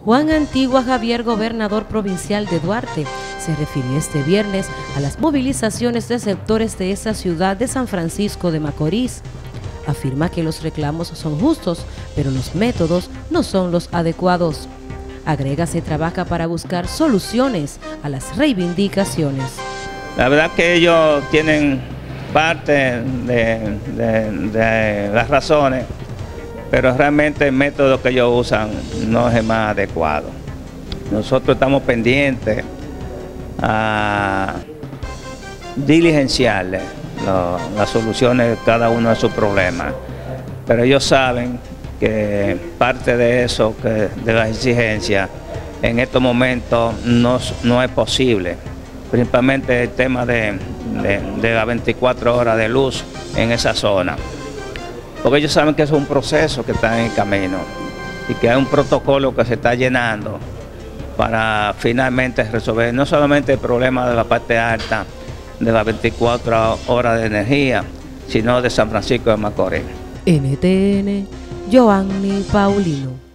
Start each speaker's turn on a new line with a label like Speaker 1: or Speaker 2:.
Speaker 1: Juan Antigua Javier, gobernador provincial de Duarte, se refirió este viernes a las movilizaciones de sectores de esa ciudad de San Francisco de Macorís. Afirma que los reclamos son justos, pero los métodos no son los adecuados. Agrega, se trabaja para buscar soluciones a las reivindicaciones.
Speaker 2: La verdad que ellos tienen parte de las razones, pero realmente el método que ellos usan no es el más adecuado. Nosotros estamos pendientes a diligenciarle las soluciones de cada uno de sus problemas, pero ellos saben que parte de eso, de las exigencias, en estos momentos no es posible, principalmente el tema de las 24 horas de luz en esa zona. Porque ellos saben que es un proceso que está en el camino y que hay un protocolo que se está llenando para finalmente resolver no solamente el problema de la parte alta de las 24 horas de energía, sino de San Francisco de Macorís.
Speaker 1: NTN, Joanny Paulino.